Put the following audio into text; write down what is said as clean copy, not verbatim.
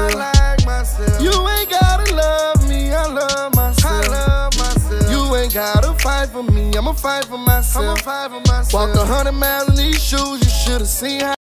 myself. You ain't gotta love me, I love myself. You ain't gotta fight for me, I'ma fight for myself. Walked 100 miles in these shoes, you should've seen how